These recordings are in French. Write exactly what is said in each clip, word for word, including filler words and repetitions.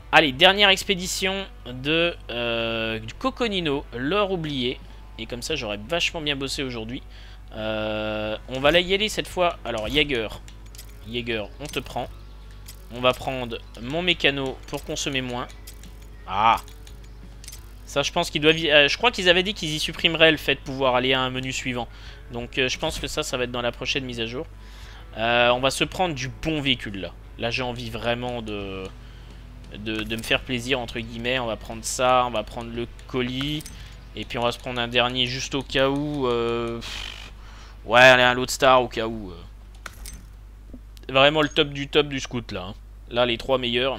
Allez, dernière expédition de euh, du Coconino, l'or oublié. Et comme ça, j'aurais vachement bien bossé aujourd'hui. Euh, on va y aller cette fois. Alors, Jaeger. Jaeger, on te prend. On va prendre mon mécano pour consommer moins. Ah! Ça, je pense qu'ils doivent... Euh, je crois qu'ils avaient dit qu'ils y supprimeraient le fait de pouvoir aller à un menu suivant. Donc, euh, je pense que ça, ça va être dans la prochaine mise à jour. Euh, on va se prendre du bon véhicule, là. Là, j'ai envie vraiment de... De, de me faire plaisir entre guillemets. On va prendre ça, on va prendre le colis, et puis on va se prendre un dernier juste au cas où. euh... Ouais, allez, un Loadstar au cas où. euh. Vraiment le top du top du scout là, hein. Là les trois meilleurs.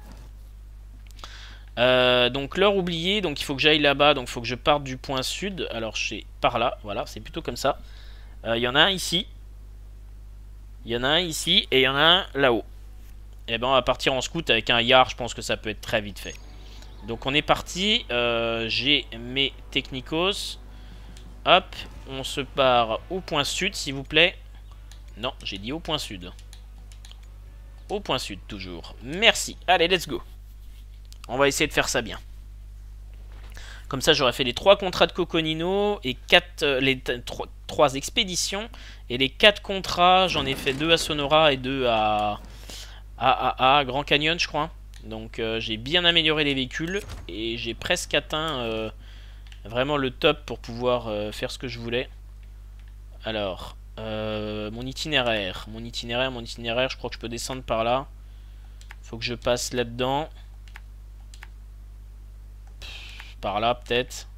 euh, Donc l'heure oubliée, donc il faut que j'aille là-bas, donc il faut que je parte du point sud. Alors je sais par là, voilà, c'est plutôt comme ça. Il euh, y en a un ici, il y en a un ici, et il y en a un là-haut. Et ben on va partir en scout avec un yard, je pense que ça peut être très vite fait. Donc on est parti, euh, j'ai mes technicos. Hop, on se part au point sud s'il vous plaît. Non, j'ai dit au point sud. Au point sud toujours. Merci, allez let's go. On va essayer de faire ça bien. Comme ça j'aurais fait les trois contrats de Coconino et quatre, euh, les trois expéditions. Et les quatre contrats, j'en ai fait deux à Sonora et deux à... Ah, ah, ah, Grand Canyon, je crois. Donc, euh, j'ai bien amélioré les véhicules. Et j'ai presque atteint euh, vraiment le top pour pouvoir euh, faire ce que je voulais. Alors, euh, mon itinéraire. Mon itinéraire, mon itinéraire, je crois que je peux descendre par là. Faut que je passe là-dedans. Par là, peut-être.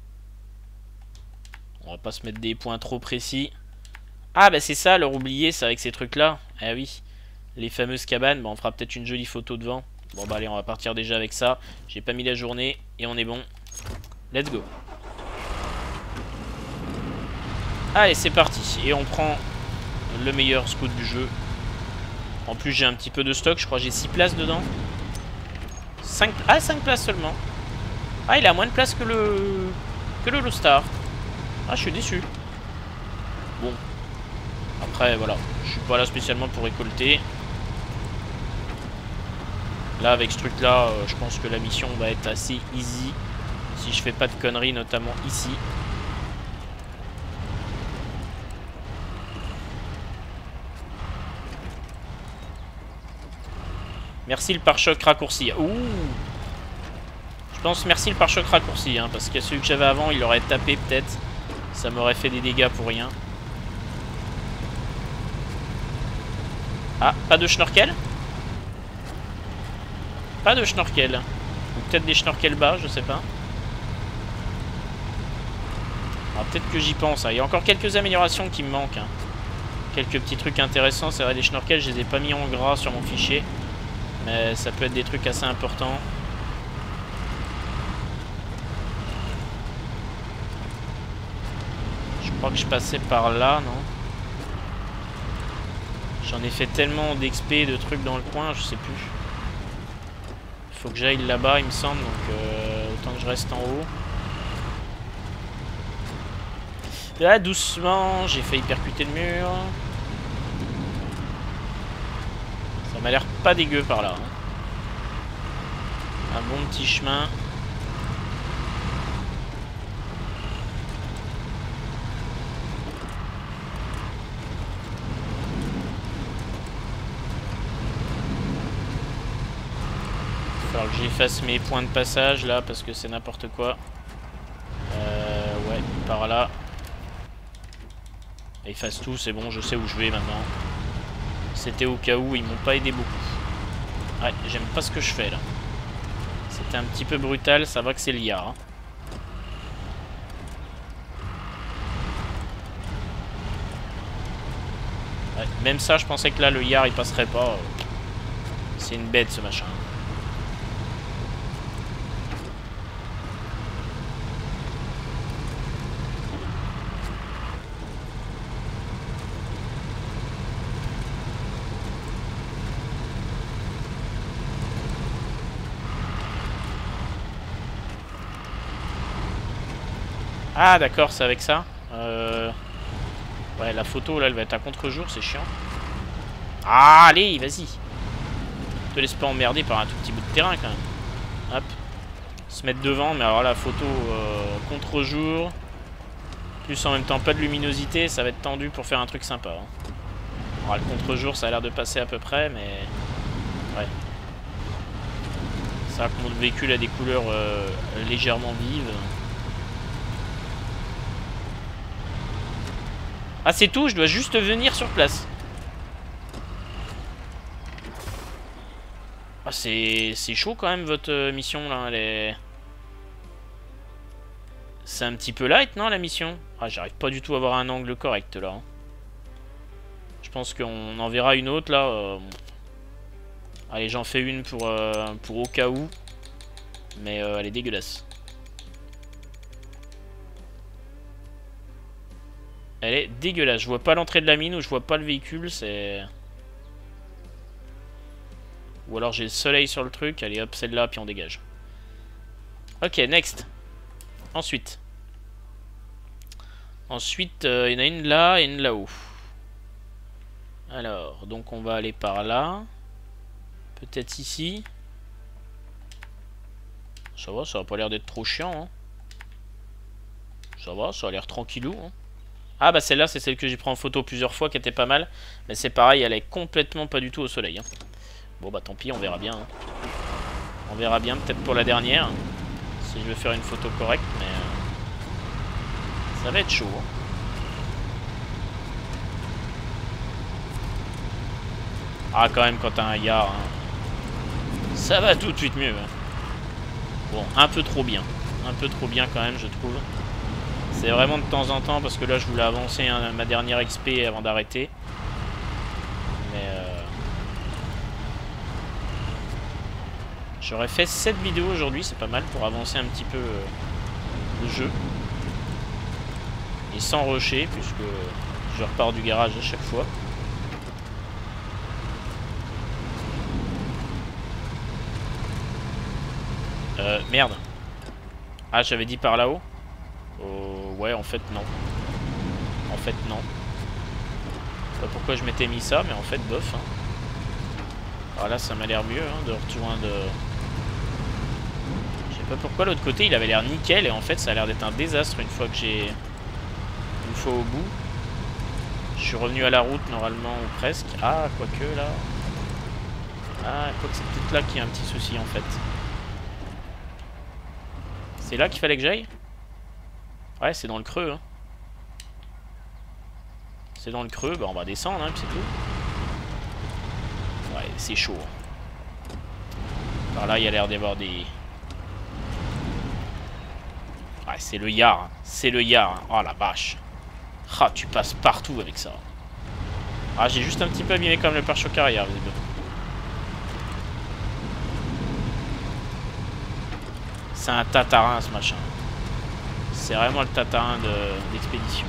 On va pas se mettre des points trop précis. Ah, bah c'est ça, leur oublier, c'est avec ces trucs-là. Ah oui. Les fameuses cabanes, bah on fera peut-être une jolie photo devant. Bon bah allez, on va partir déjà avec ça. J'ai pas mis la journée et on est bon. Let's go. Allez, c'est parti. Et on prend le meilleur scout du jeu. En plus, j'ai un petit peu de stock. Je crois que j'ai six places dedans. cinq... Ah, cinq places seulement. Ah, il a moins de place que le... Que le Loadstar. Ah, je suis déçu. Bon. Après, voilà. Je suis pas là spécialement pour récolter. Là avec ce truc là euh, je pense que la mission va être assez easy si je fais pas de conneries, notamment ici. Merci le pare-choc raccourci. Ouh. Je pense merci le pare-choc raccourci hein, parce que celui que j'avais avant il aurait tapé peut-être. Ça m'aurait fait des dégâts pour rien. Ah, pas de schnorkel? Pas de schnorkel. Ou peut-être des schnorkels bas, je sais pas. Alors peut-être que j'y pense. Hein. Il y a encore quelques améliorations qui me manquent. Hein. Quelques petits trucs intéressants. C'est vrai, les schnorkels, je les ai pas mis en gras sur mon fichier. Mais ça peut être des trucs assez importants. Je crois que je passais par là, non? J'en ai fait tellement d'X P, de trucs dans le coin, je sais plus. Faut que j'aille là-bas, il me semble, donc euh, autant que je reste en haut. Là, doucement, j'ai failli percuter le mur. Ça m'a l'air pas dégueu par là. Hein. Un bon petit chemin. Il va falloir que j'efface mes points de passage là parce que c'est n'importe quoi. Euh, ouais, par là. Efface tout, c'est bon, je sais où je vais maintenant. C'était au cas où, ils m'ont pas aidé beaucoup. Ouais, j'aime pas ce que je fais là. C'était un petit peu brutal, ça va que c'est l'I A. Hein. Ouais, même ça, je pensais que là le yard il passerait pas. C'est une bête ce machin. Ah d'accord, c'est avec ça. Euh... Ouais, la photo là, elle va être à contre-jour, c'est chiant. Ah, allez, vas-y. se laisse pas emmerder par un tout petit bout de terrain quand même. Hop. Se mettre devant, mais alors la photo euh, contre-jour. Plus en même temps pas de luminosité, ça va être tendu pour faire un truc sympa. Hein. Alors le contre-jour ça a l'air de passer à peu près, mais... Ouais. Ça que mon véhicule a des couleurs euh, légèrement vives. Ah c'est tout, je dois juste venir sur place. Ah c'est chaud quand même votre euh, mission là, elle est... C'est un petit peu light non la mission? Ah j'arrive pas du tout à avoir un angle correct là. Hein. Je pense qu'on en verra une autre là. Euh... Allez j'en fais une pour, euh, pour au cas où. Mais euh, elle est dégueulasse. Elle est dégueulasse. Je vois pas l'entrée de la mine ou je vois pas le véhicule. C'est... Ou alors j'ai le soleil sur le truc. Allez hop, celle-là, puis on dégage. Ok, next. Ensuite. Ensuite, euh, il y en a une là et une là-haut. Alors, donc on va aller par là. Peut-être ici. Ça va, ça a pas l'air d'être trop chiant. Hein. Ça va, ça a l'air tranquillou. Hein. Ah bah celle-là, c'est celle que j'ai pris en photo plusieurs fois, qui était pas mal. Mais c'est pareil, elle est complètement pas du tout au soleil. Hein. Bon bah tant pis, on verra bien. Hein. On verra bien, peut-être pour la dernière. Si je veux faire une photo correcte, mais... Euh, ça va être chaud. Hein. Ah quand même, quand t'as un yard, hein, ça va tout de suite mieux. Hein. Bon, un peu trop bien. Un peu trop bien quand même, je trouve. C'est vraiment de temps en temps, parce que là, je voulais avancer hein, ma dernière X P avant d'arrêter. Mais... Euh... J'aurais fait sept vidéos aujourd'hui, c'est pas mal pour avancer un petit peu euh, le jeu. Et sans rusher, puisque je repars du garage à chaque fois. Euh, merde. Ah, j'avais dit par là-haut. Euh, ouais, en fait, non. En fait, non. Je sais pas pourquoi je m'étais mis ça, mais en fait, bof. Hein. Alors là, ça m'a l'air mieux, hein, de rejoindre... Je sais pas pourquoi, l'autre côté, il avait l'air nickel, et en fait, ça a l'air d'être un désastre une fois que j'ai... Une fois au bout. Je suis revenu à la route, normalement, ou presque. Ah, quoique, là... Ah, quoique c'est peut-être là qu'il y a un petit souci, en fait. C'est là qu'il fallait que j'aille? Ouais, c'est dans le creux. Hein. C'est dans le creux. Bah, on va descendre, hein, puis c'est tout. Ouais, c'est chaud. Par là, il y a l'air d'y avoir des... Ouais, c'est le yard. Hein. C'est le yard. Hein. Oh la vache. Ah, tu passes partout avec ça. Ah, j'ai juste un petit peu abîmé comme le pare-choc arrière, visiblement. C'est un tatarin ce machin. C'est vraiment le tatarin d'expédition.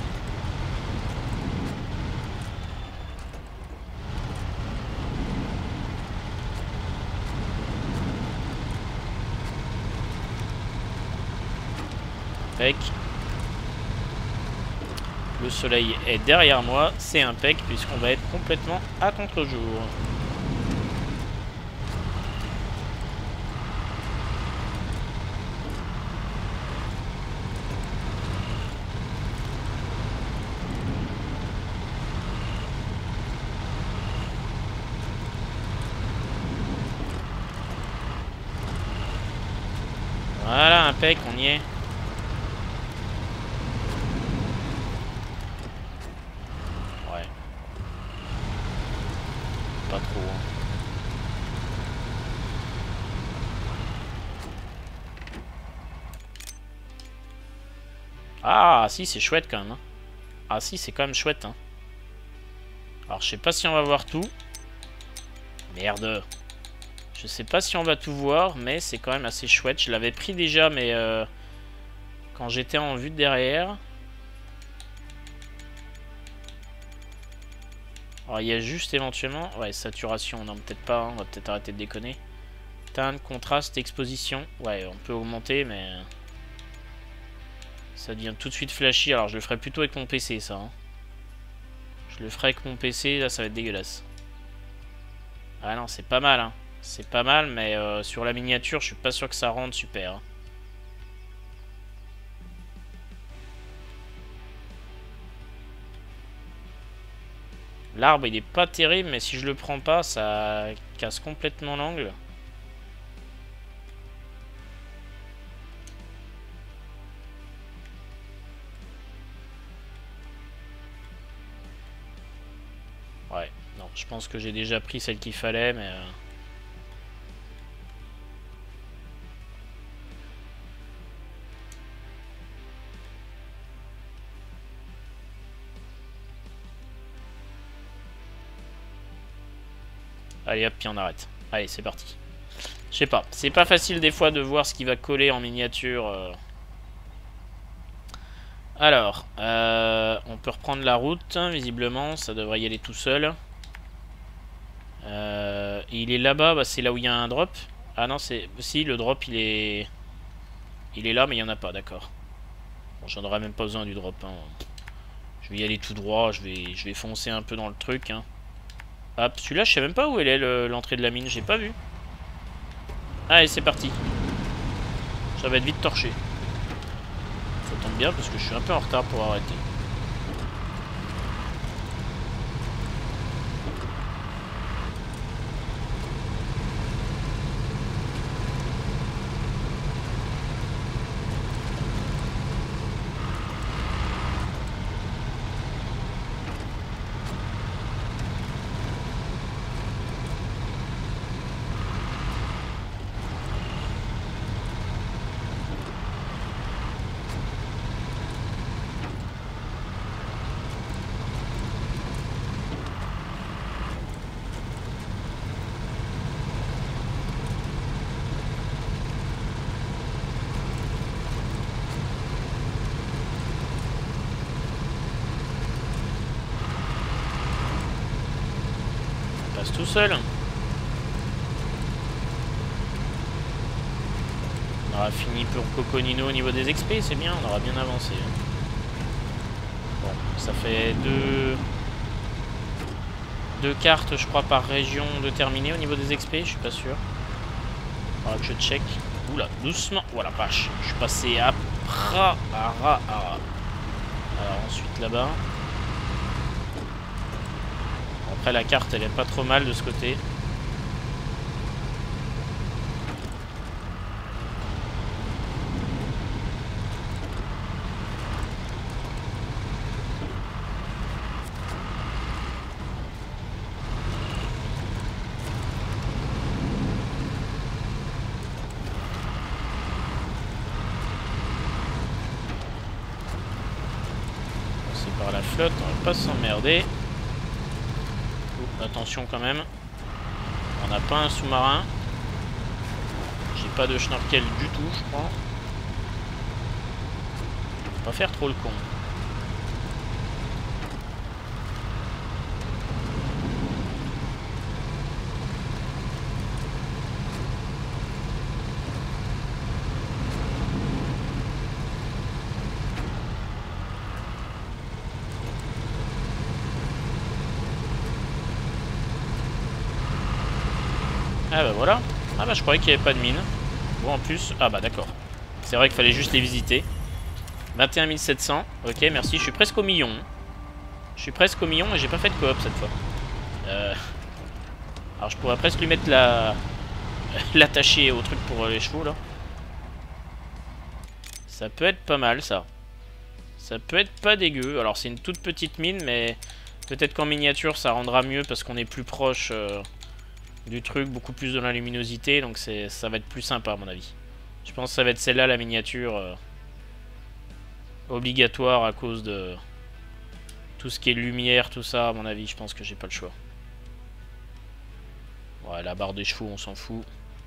Impec. Le soleil est derrière moi, c'est impec puisqu'on va être complètement à contre-jour. Voilà, impec, on y est. Ouais. Pas trop. Hein. Ah, si, c'est chouette quand même. Hein. Ah, si, c'est quand même chouette. Hein. Alors, je sais pas si on va voir tout. Merde. Je sais pas si on va tout voir, mais c'est quand même assez chouette. Je l'avais pris déjà, mais euh, quand j'étais en vue de derrière. Alors, il y a juste éventuellement... Ouais, saturation. Non, peut-être pas. Hein. On va peut-être arrêter de déconner. Teinte, contraste, exposition. Ouais, on peut augmenter, mais... Ça devient tout de suite flashy. Alors, je le ferai plutôt avec mon P C, ça. Hein. Je le ferai avec mon P C. Là, ça va être dégueulasse. Ah non, c'est pas mal, hein. C'est pas mal, mais euh, sur la miniature, je suis pas sûr que ça rende super. L'arbre, il est pas terrible, mais si je le prends pas, ça casse complètement l'angle. Ouais, non, je pense que j'ai déjà pris celle qu'il fallait, mais... Euh... Allez hop, puis on arrête. Allez, c'est parti. Je sais pas, c'est pas facile des fois de voir ce qui va coller en miniature. Euh... Alors, euh, on peut reprendre la route, visiblement, ça devrait y aller tout seul. Euh, et il est là-bas, bah, c'est là où il y a un drop. Ah non, c'est... Si, le drop, il est... Il est là, mais il n'y en a pas, d'accord. Bon, j'en aurais même pas besoin du drop. Hein. Je vais y aller tout droit, je vais, je vais foncer un peu dans le truc. Hein. Hop, celui-là, je sais même pas où elle est, l'entrée de la mine, j'ai pas vu. Allez, c'est parti. Ça va être vite torché. Ça tombe bien, parce que je suis un peu en retard pour arrêter. On passe tout seul. On aura fini pour Coconino au niveau des X P, c'est bien, on aura bien avancé. Bon, ça fait deux... deux cartes, je crois, par région de terminer au niveau des X P, je suis pas sûr. Faudra que je check. Oula, doucement. Voilà, vache. Je suis passé à Pra, à Ra, à Ra. Alors ensuite là-bas. Après la carte, elle est pas trop mal de ce côté. Par la flotte, on va pas s'emmerder. Oh, attention quand même. On n'a pas un sous-marin. J'ai pas de schnorkel du tout, je crois. Faut pas faire trop le con. Ah bah voilà. Ah bah je croyais qu'il n'y avait pas de mine. Bon en plus... Ah bah d'accord. C'est vrai qu'il fallait juste les visiter. vingt et un mille sept cents. Ok merci, je suis presque au million. Je suis presque au million et j'ai pas fait de coop cette fois. Euh... Alors je pourrais presque lui mettre la... l'attacher au truc pour les chevaux là. Ça peut être pas mal ça. Ça peut être pas dégueu. Alors c'est une toute petite mine mais... Peut-être qu'en miniature ça rendra mieux parce qu'on est plus proche... Euh... du truc, beaucoup plus de la luminosité, donc c'est ça va être plus sympa à mon avis. Je pense que ça va être celle-là la miniature euh, obligatoire à cause de tout ce qui est lumière, tout ça à mon avis, je pense que j'ai pas le choix. Ouais, la barre des chevaux on s'en fout.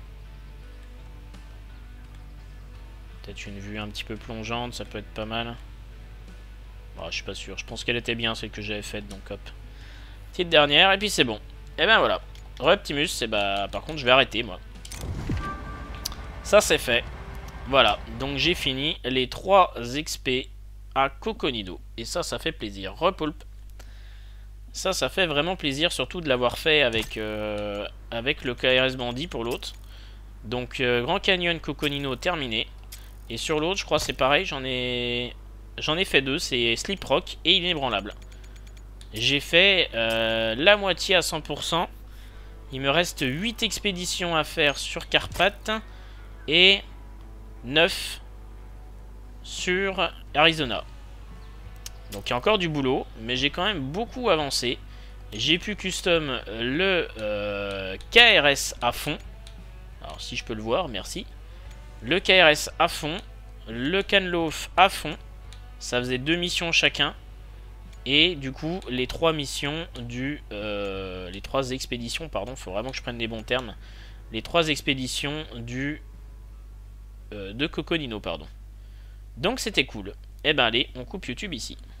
Peut-être une vue un petit peu plongeante, ça peut être pas mal. Bon, je suis pas sûr, je pense qu'elle était bien celle que j'avais faite, donc hop. Petite dernière et puis c'est bon. Et ben voilà. Optimus, et bah par contre je vais arrêter moi. Ça c'est fait. Voilà, donc j'ai fini les trois X P à Coconino. Et ça, ça fait plaisir. Repulp. Ça, ça fait vraiment plaisir, surtout de l'avoir fait avec, euh, avec le K R S Bandit pour l'autre. Donc, euh, Grand Canyon Coconino terminé. Et sur l'autre, je crois c'est pareil, j'en ai... J'en ai fait deux, c'est Slip Rock et Inébranlable. J'ai fait euh, la moitié à cent pour cent. Il me reste huit expéditions à faire sur Carpath et neuf sur Arizona. Donc il y a encore du boulot, mais j'ai quand même beaucoup avancé. J'ai pu custom le euh, K R S à fond. Alors si je peux le voir, merci. Le K R S à fond, le Canloaf à fond. Ça faisait deux missions chacun. Et du coup, les trois missions du... Euh, les trois expéditions, pardon, faut vraiment que je prenne les bons termes. Les trois expéditions du... Euh, de Coconino, pardon. Donc c'était cool. Et ben allez, on coupe YouTube ici.